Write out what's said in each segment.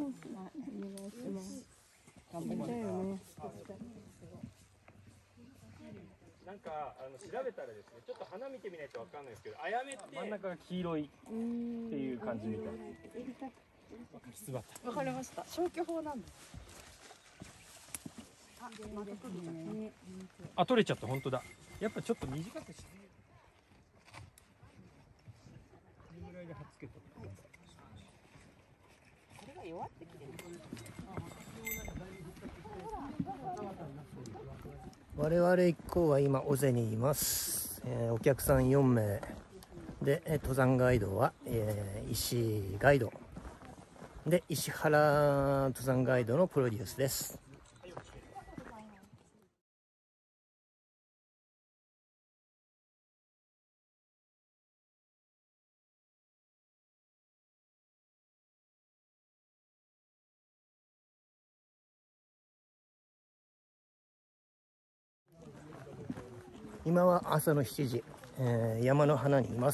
します。頑張りたいよね。 なんか調べたらですね、ちょっと花見てみないとわかんないですけど、あやめって真ん中が黄色いっていう感じみたい。 わかりました。消去法なんです。 あ、取れちゃった。本当だ。やっぱちょっと短くして。これぐらいで貼っつけた。 これが弱ってきてる。 我々一行は今尾瀬にいます。お客さん4名で、登山ガイドは、石井ガイドで、石原登山ガイドのプロデュースです。今は朝の7時、山の花にいます。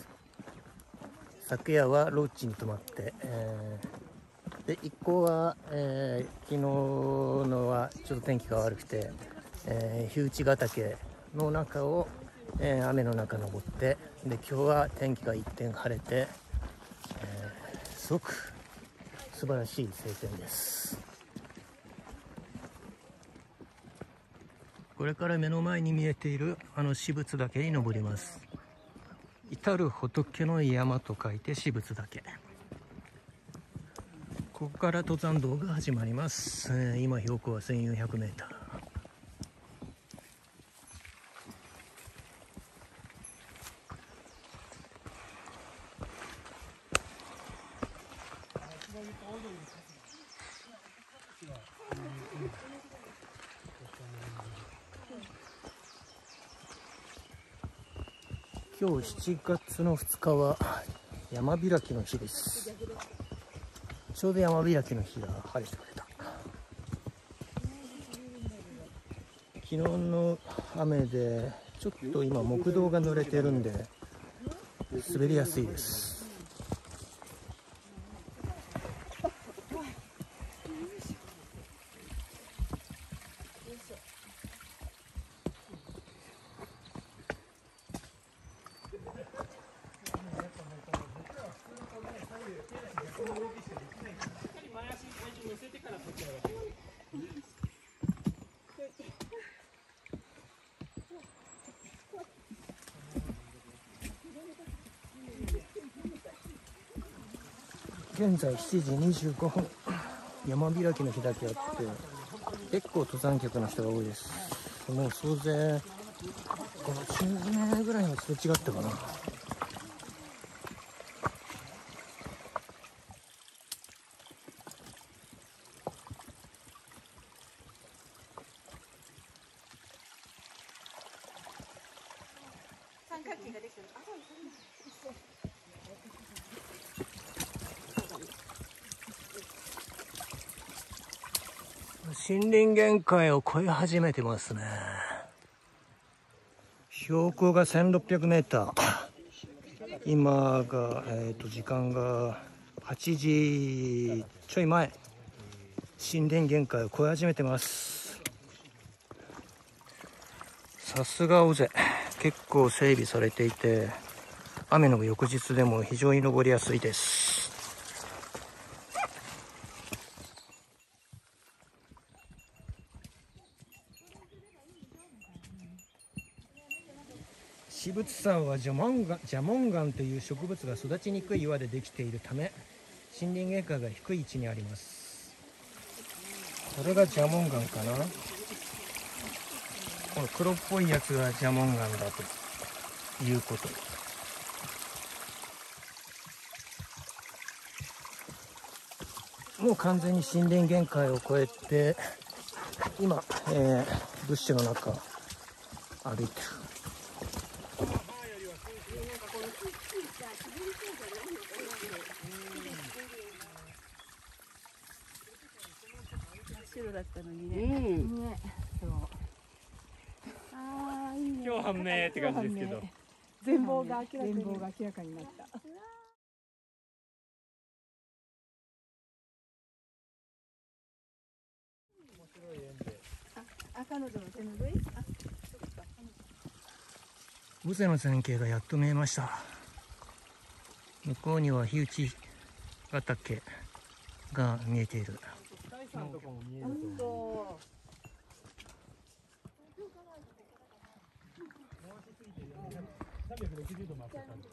昨夜はロッジに泊まって、で一行は、昨日のはちょっと天気が悪くて、火内ヶ岳の中を、雨の中登って、で今日は天気が一転晴れて、すごく素晴らしい晴天です。これから目の前に見えている私仏岳に登ります。至る仏の山と書いて私仏岳。ここから登山道が始まります。今標高は1400メーター。今日7月の2日は山開きの日です。ちょうど山開きの日が晴れてくれた。昨日の雨でちょっと今木道が濡れてるんで滑りやすいです。現在7時25分、山開きの日だけあって結構登山客の人が多いです。もう総勢50名ぐらいはすれ違ったかな。 三角形ができてる。 森林限界を超え始めてますね。標高が1600メーター。今が、時間が8時ちょい前。森林限界を超え始めてます。さすが尾瀬。結構整備されていて、雨の翌日でも非常に登りやすいです。私仏山は蛇紋岩という植物が育ちにくい岩でできているため、森林限界が低い位置にあります。これが蛇紋岩かな。この黒っぽいやつが蛇紋岩だということ。もう完全に森林限界を超えて、今、ブッシュの中歩いてる。 白だったのにね。ね、そう。ああ、いいね。 今日判明って感じですけど。 全貌が明らかになった。 あ、彼女の手拭い。あ、そっか。 尾瀬の線形がやっと見えました。向こうには火打ち畑が見えている。 大山とかも見える本当。 360度回ってたんです。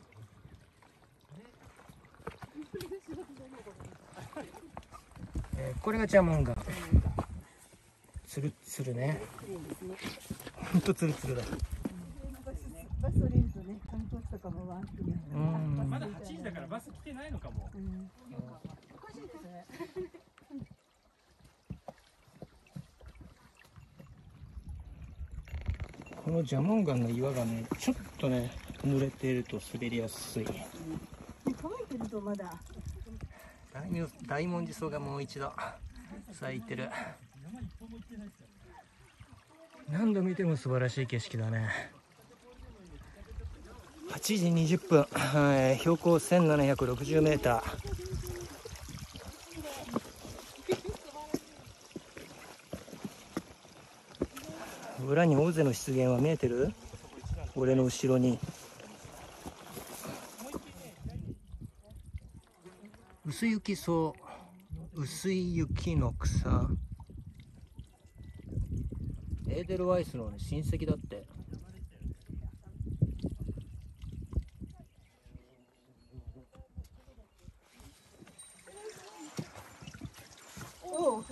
これがジャモンガ。つるつるね。ほんとつるつるだ。 バス降りるとね、観光地とかもわーってね。 まだ8時だからバス来てないのかも。 おかしいですね。 このジャモンガンの岩がね、ちょっとね、濡れていると滑りやすい。 乾いてるとまだ。 大文字草がもう一度咲いてる。何度見ても素晴らしい景色だね。8時20分、標高1760メーター。裏に大勢の湿原は見えてる？俺の後ろに。薄雪草、薄い雪の草。エーデルワイスの親戚だって。 おう。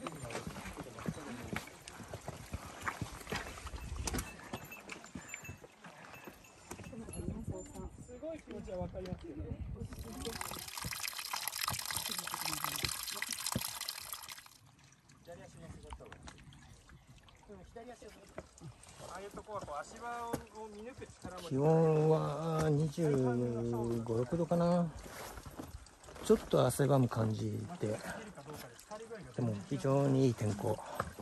すごい気持ちはわかりますけど。ああいうとこはこう足場を見抜く力も。 気温は25、6度かな。ちょっと汗ばむ感じで、でも非常にいい天候。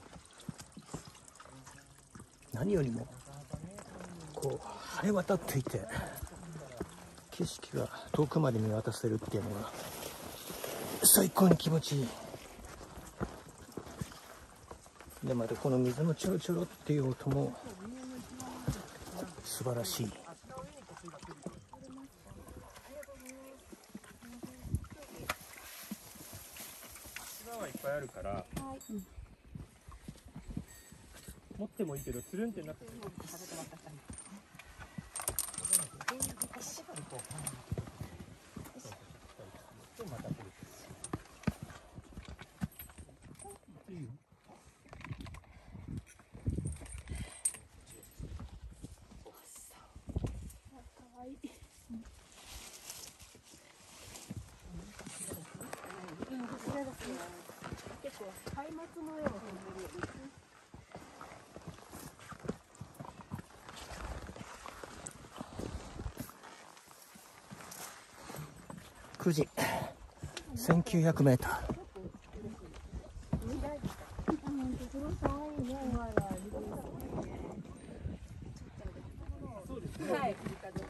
何よりもこう晴れ渡っていて、景色が遠くまで見渡せるっていうのが最高に気持ちいい。でまたこの水のちょろちょろっていう音も素晴らしい。 足場はいっぱいあるから、持ってもいいけどつるんってなって結構松明の絵を飛んでるよね。 9時、1900メーター。 はい。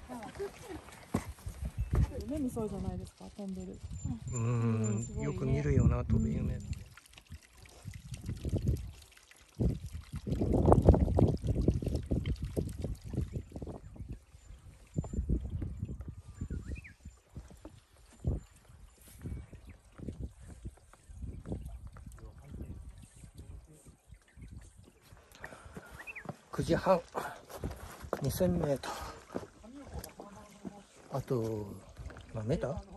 夢見そうじゃないですか、飛んでる。 よく見るよな、飛ぶ夢。9時半、2000メートル。あと何メーター？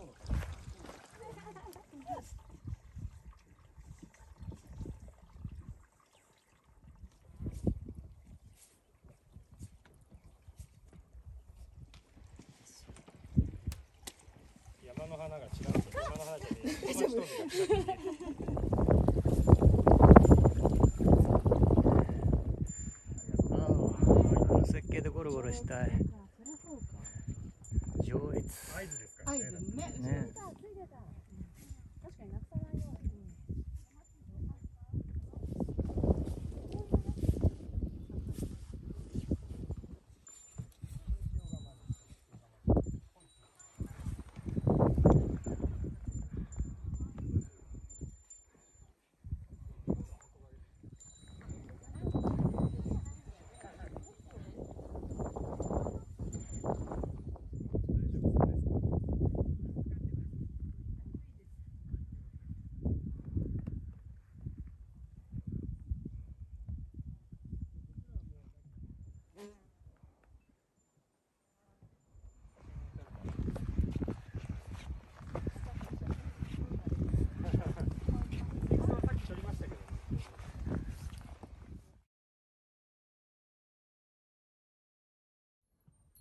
山の花が違う。山の花じゃねえ。山の人が違ってあの設計でゴロゴロしたい。上越。 合図ですかね。 ね。 確かになくさないよ。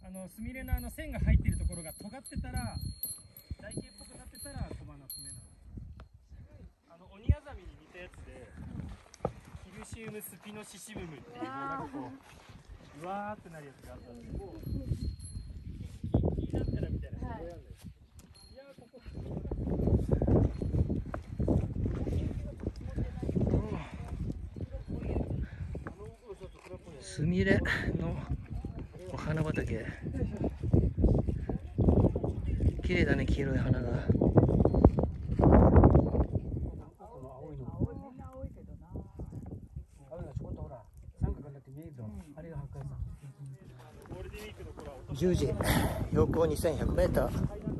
スミレの線が入っているところが尖ってたら、台形っぽくなってたらコマナツメなの。オニアザミに似たやつで、キルシウムスピノシシムムっていう、なんかこう、うわーってなるやつがあったんだけど、キーなんたらみたいな、こうやんだよ。いやー、ここ。 スミレのお花畑、綺麗だね、黄色い花が。10時、標高2100メーター。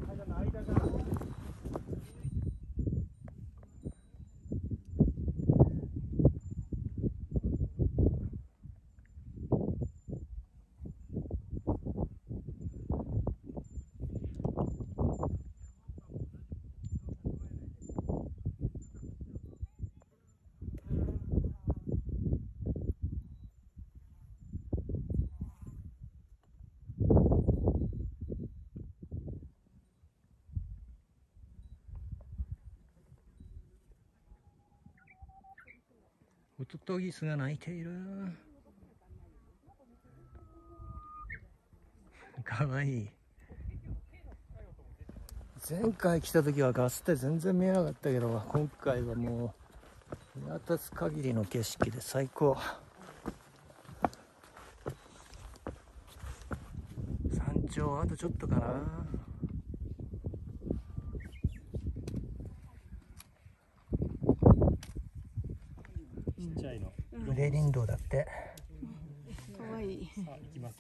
ホトトギスが鳴いている。かわいい。前回来た時はガスって全然見えなかったけど、今回はもう見渡す限りの景色で最高。山頂あとちょっとかな。グレリンドウだって。 かわいい。 あ、行きます。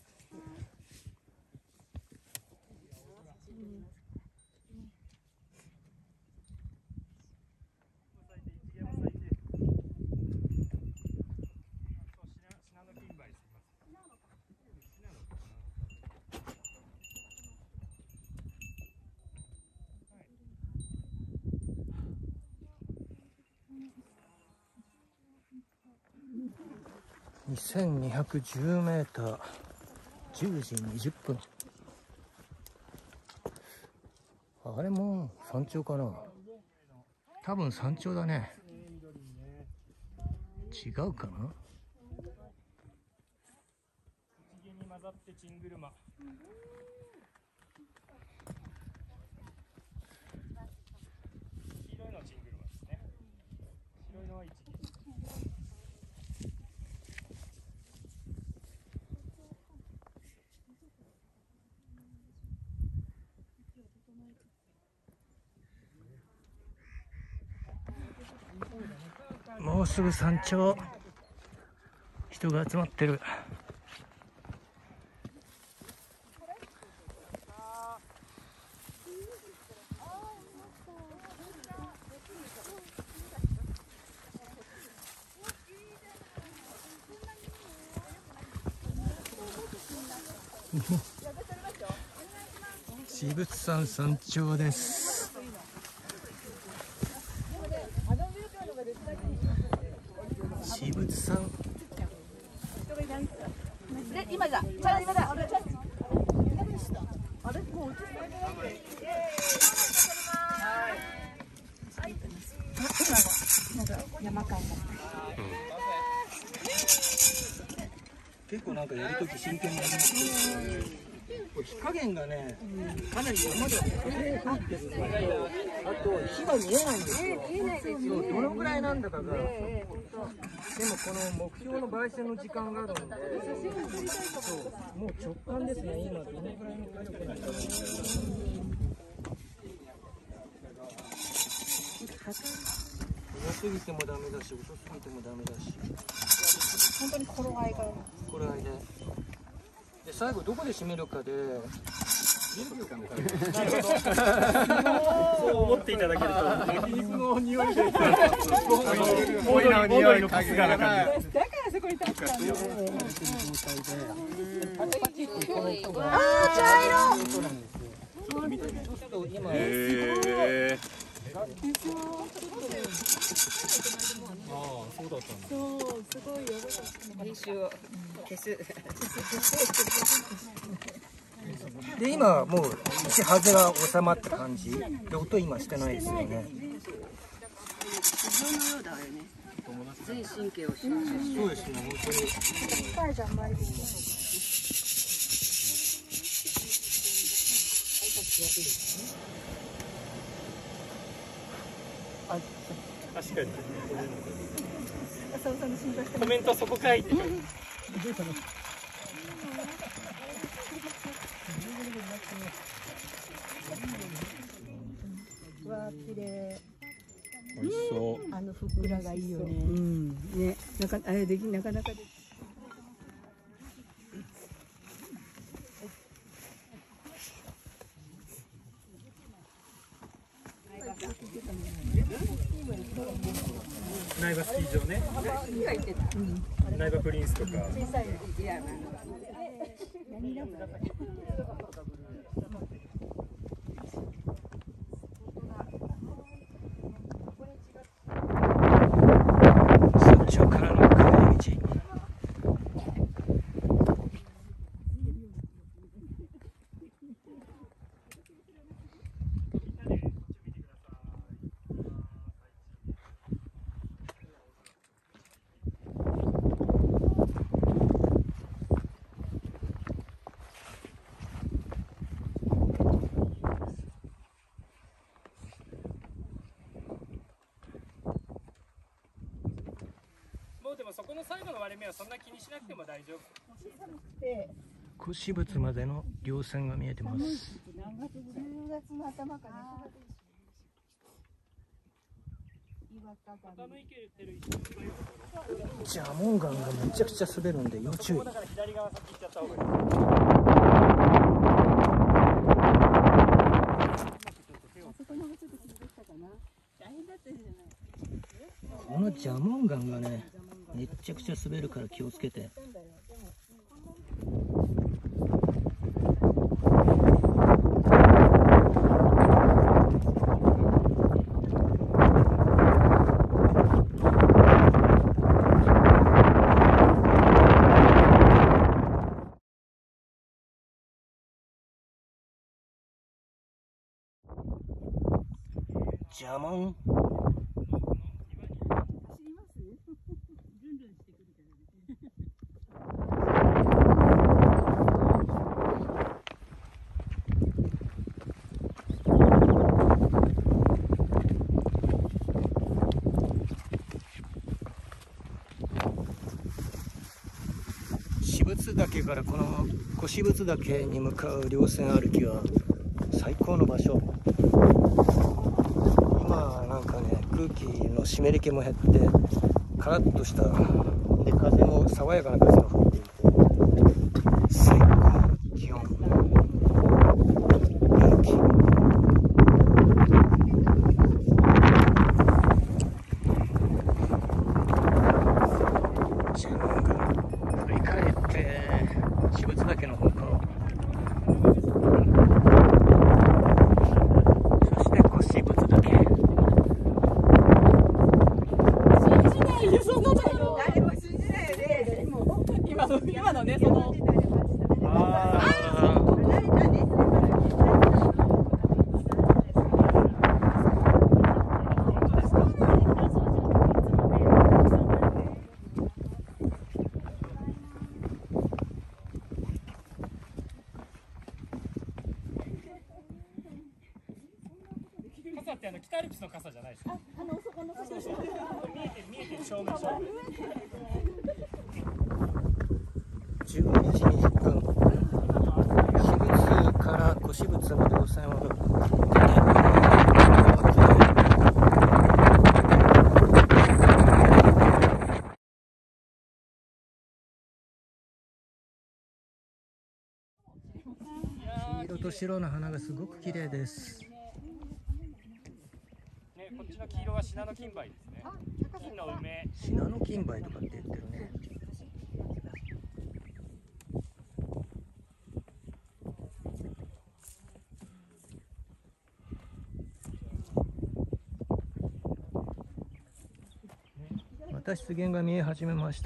2210メーター、10時20分。あれも山頂かな。多分山頂だね。違うかな。 一に混ざってチングルマ。黄色いのはチングルマですね。白いのは一時。 もうすぐ山頂。人が集まってる。至仏山山頂です。至仏山。 今だ。今だ。あれもう山間結構なんかやるとき真剣になりますけど、火加減がね、かなり山で入ってるのと、あと火が見えないんですよ。どのぐらいなんだかが。でもこの目標の焙煎の時間があるんで、そうもう直感ですね。今どのぐらいの火力なんだろう。強すぎてもダメだし、遅すぎてもダメだし。 本当に頃合いが。 これあれで。で最後どこで締めるかで。 そう思っていただけると、焼肉の匂いで、オイルの匂いのかすがな感じ。 だからそこに立ったんだよ。 ああ、茶色。ちょっと今。そうだったんだ。 そう、すごいよ。 編集を消す。 で今もう一風が収まった感じで、音今してないですよね。 自分のようだよね。全神経を集中して。 そうですね、本当に。 確かに。 浅尾さんの心配してコメントそこ書いて。 わあ、綺麗。 美味しそう。 ふっくらがいいよね。うん、ね、なかなかでき。 苗場スキー場ね。苗場プリンスとか。 山頂からの帰り道。 もうでもそこの最後の割れ目はそんな気にしなくても大丈夫。 腰仏までの稜線が見えてます。 10月の頭かな。 ジャモンガンがめちゃくちゃ滑るんで要注意。 だから左側先行っちゃった方がいい。 このジャモンガンがね、めちゃくちゃ滑るから気をつけて。ジャモン。私仏岳からこの腰仏岳に向かう稜線歩きは最高の場所。今なんかね、空気の湿り気も減ってカラッとしたで、風も爽やかな風が吹いていて最高気温。勇気。自分が振り返って私仏岳の方から、そして腰仏岳。 今のね、その。 傘って北アルプスの傘じゃないですか。 そこの傘。 見えてる正面。 12時20分、私仏から腰仏の稜線を黄色と白の花がすごく綺麗です。 ね、こっちの黄色はシナノキンバイですね。金の梅。 シナノキンバイとかって言ってるね。また湿原が見え始めました。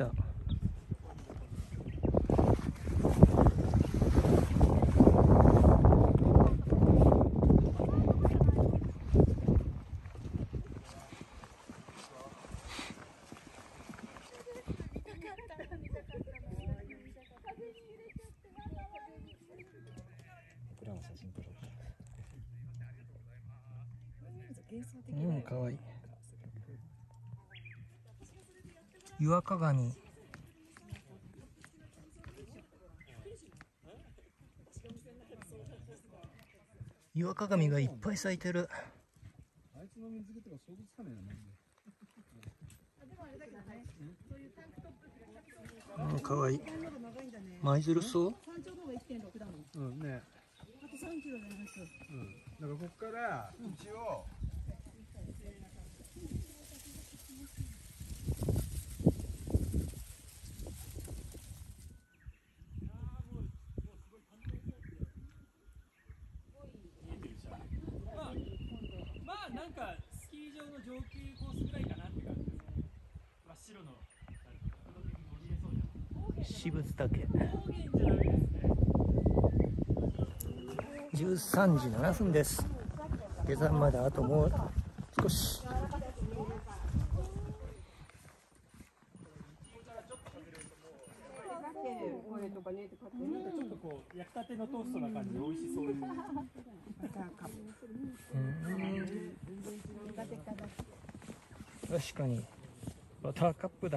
うん、かわいい。岩鏡。岩鏡がいっぱい咲いてる。 あいつの水着とか想像つかないな、マジで。 うん、かわいい。舞鶴草？ 山頂の方が 1.6 だもん。 うんね。 あと3キロになります。 うん。だからここから一応。 まあなんかスキー場の上級コースぐらいかなって感じですね。真っ白の角度的に降りれそうじゃん。 私物岳。 高原じゃダメですね。 13時7分です。下山まであともう少し。 ちょっとこう焼きたてのトーストな感じで美味しそうです。 確かにバターカップ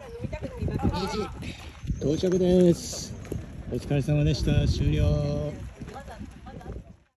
だ。2時到着です。お疲れ様でした。終了。